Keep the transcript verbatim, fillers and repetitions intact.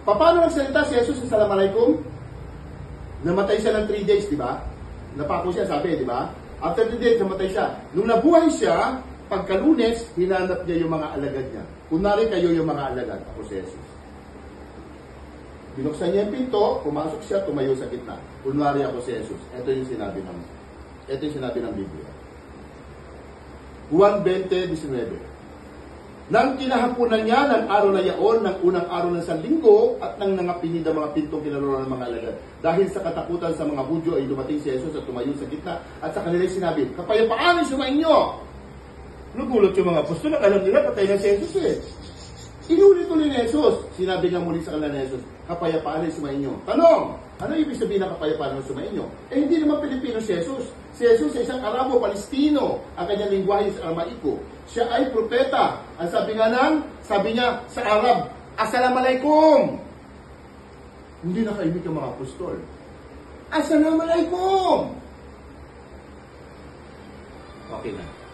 Paano nagsalita si Jesus sa Assalamualaikum? Namatay siya ng three days, di ba? Napako siya, sabi, di ba? After three days, namatay siya. Nung nabuhay siya, pagka-Lunes, hinanap niya yung mga alagad niya. Kunwari kayo yung mga alagad. Ako si Jesus. Binuksan niya yung pinto, pumasok siya, tumayo sa gitna. Kunwari ako si Jesus. Ito yung sinabi ng, ito yung sinabi ng Biblia. Juan twenty nineteen. Nang kinahapunan niya ng araw na yaon, ng unang araw ng sanlinggo, at nang nangapinid ang mga pintong kinaroon ng mga alagad. Dahil sa katakutan sa mga Hudyo ay dumating si Jesus at tumayo sa gitna, at sa kanila sinabi, kapayapaan ay sumainyo! Nagulat yung mga apostol, alam nila, patay na si Jesus eh. Inulit-ulit ni Jesus. Sinabi nga muli sa kanila ni Jesus, kapayapaan ay sumainyo. Tanong, ano ibig sabihin ng kapayapaan ay sumainyo? Eh hindi naman Pilipino si Jesus. Si Jesus ay isang Arabo-Palestino. Ang kanyang lingwahe sa Aramaiko. Siya ay propeta. Ang sabi nga ng, sabi niya sa Arab, Assalamualaikum! Hindi nakaimik ang mga apostol. Assalamualaikum! Okay na.